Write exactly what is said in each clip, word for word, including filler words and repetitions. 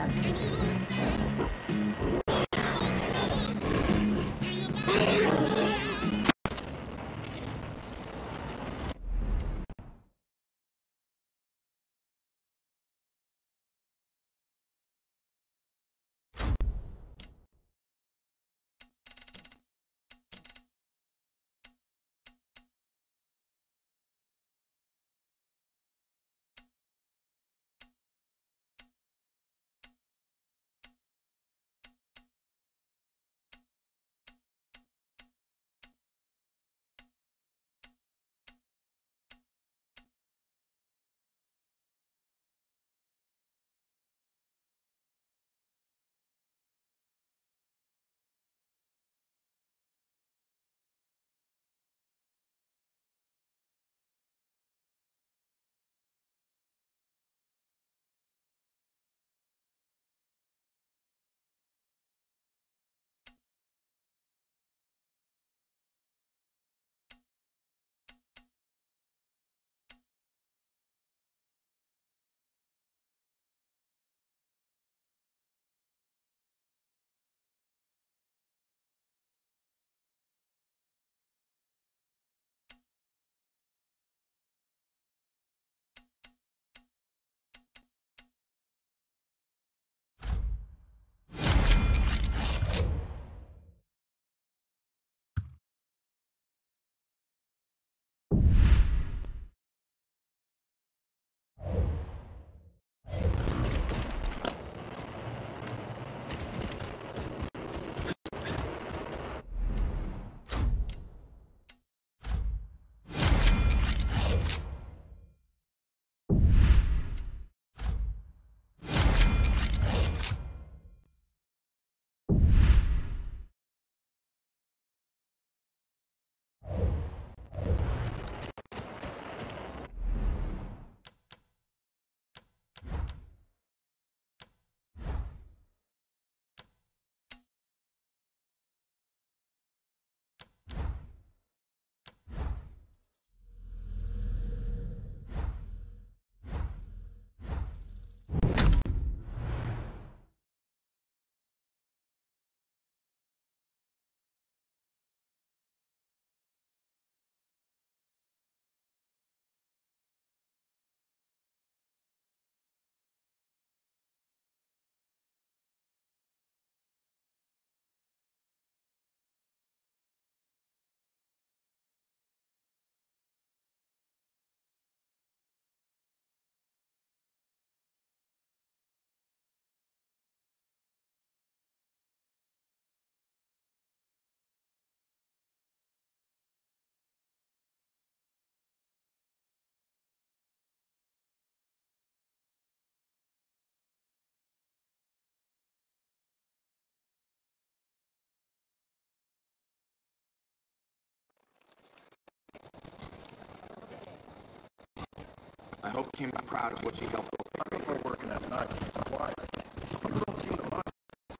I hope Kim's proud of what she helped Not for working at night. Why? You don't seem to mind.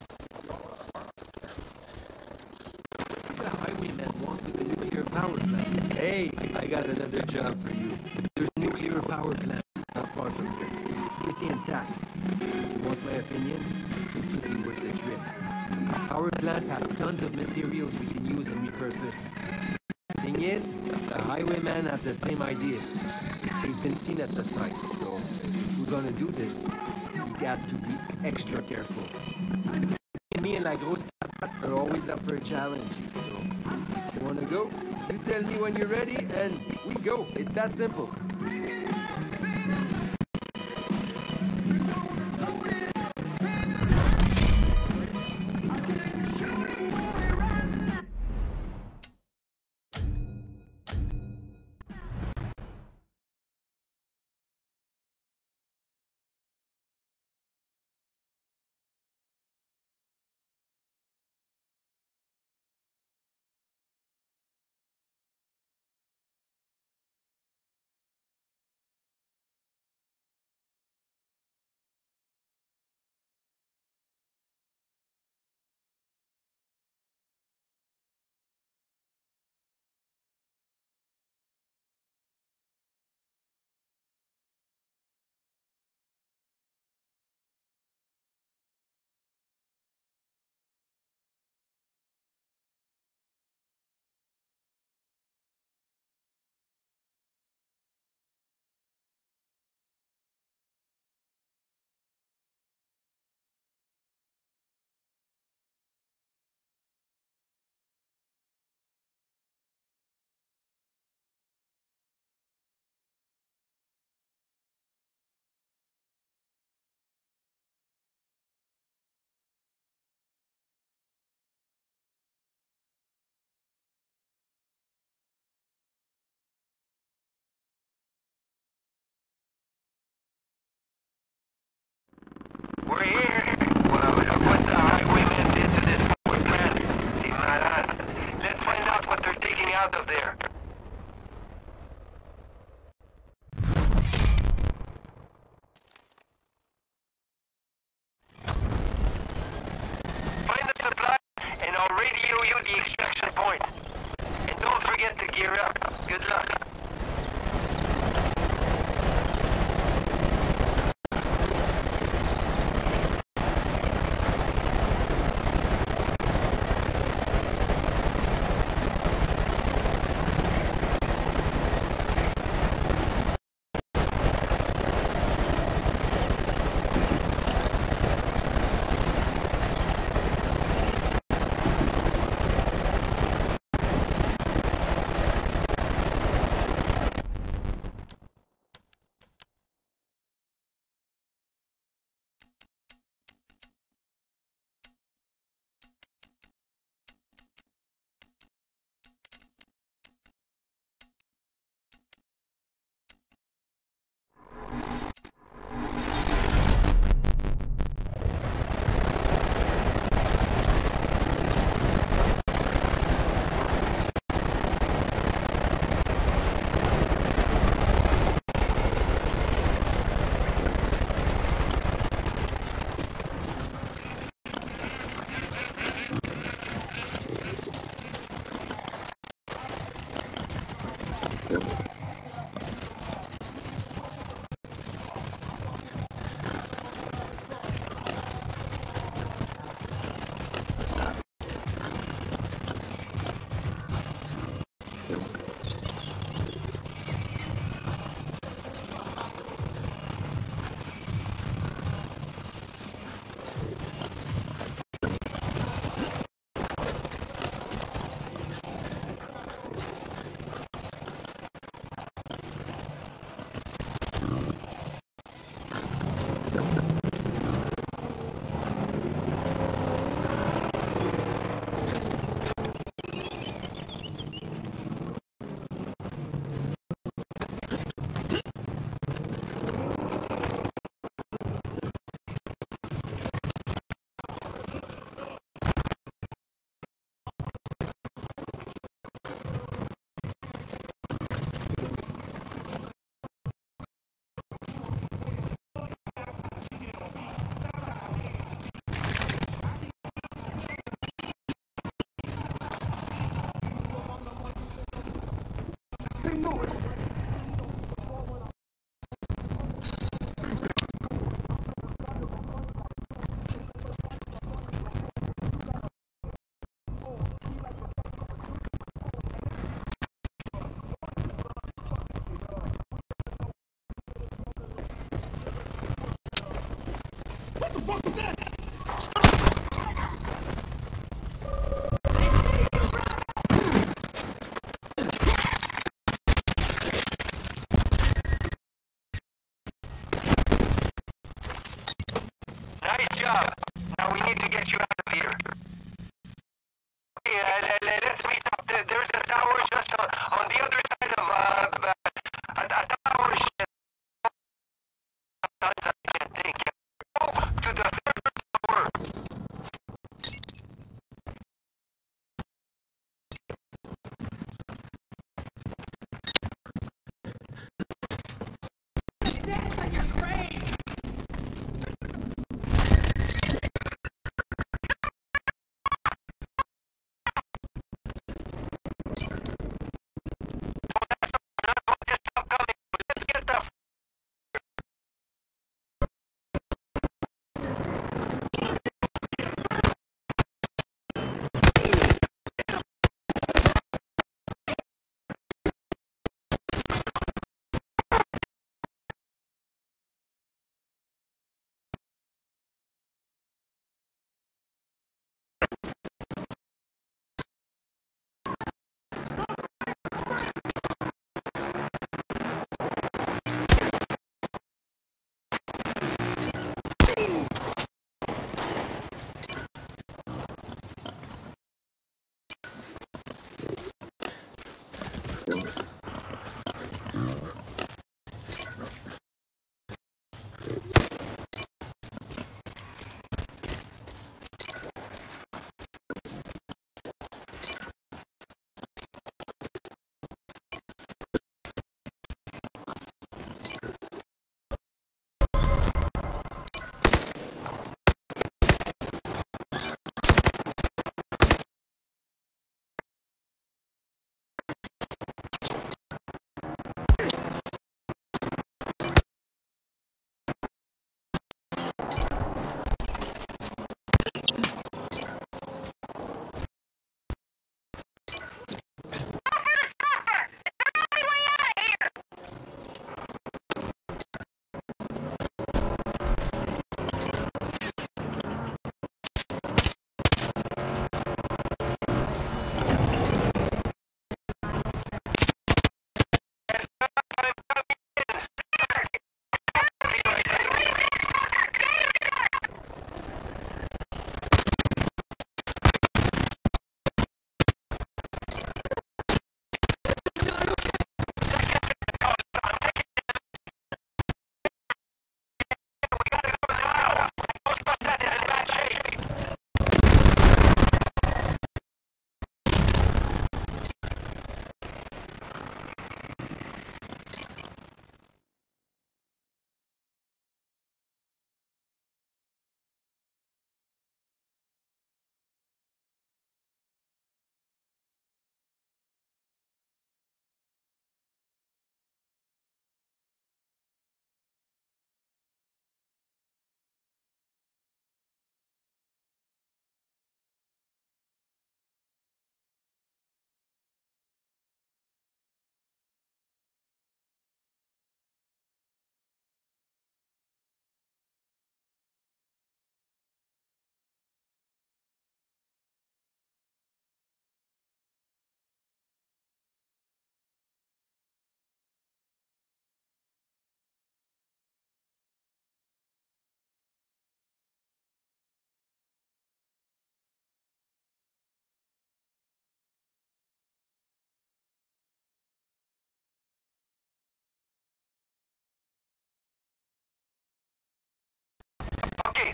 The highwayman walked with the nuclear power plant. Hey, I got another job for you. There's a nuclear power plant not far from here. It's pretty intact. If you want my opinion, it could be worth the trip. Power plants have tons of materials we can use and repurpose. Thing is, the highwaymen have the same idea. They've been seen at the site, so if we're gonna do this, we got to be extra careful. Me and La Grosse Patate are always up for a challenge, so if you wanna go, you tell me when you're ready, and we go. It's that simple. out of there. Find the supply, and I'll radio you the extraction point. And don't forget to gear up. Good luck. Nice job. Now we need to get you out of here. Yeah, let's meet up. There's a tower just on, on the other side of uh, a, a tower. Sometimes I can't think. Go to the third tower. That's like your grave!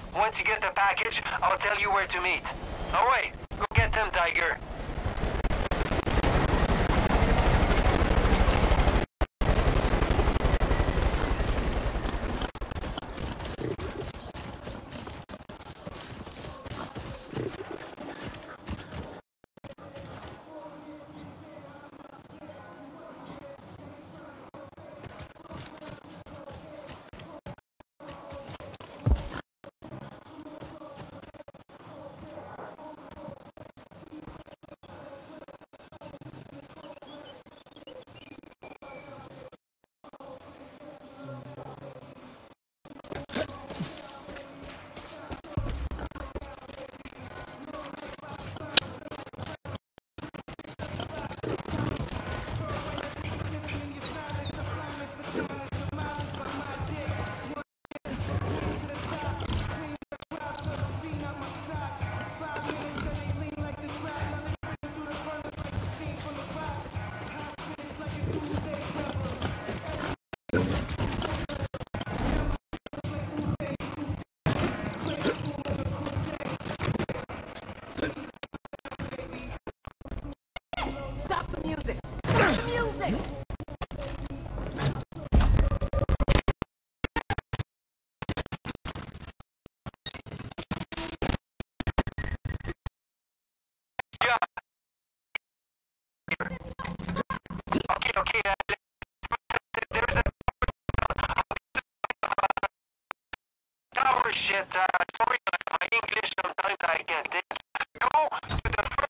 Once you get the package, I'll tell you where to meet. Oh wait, go get them, Tiger. Stop the music! Stop the music! Okay, okay. Uh, there's a tower shit. Uh, sorry, my English sometimes I can't take. Go to the first.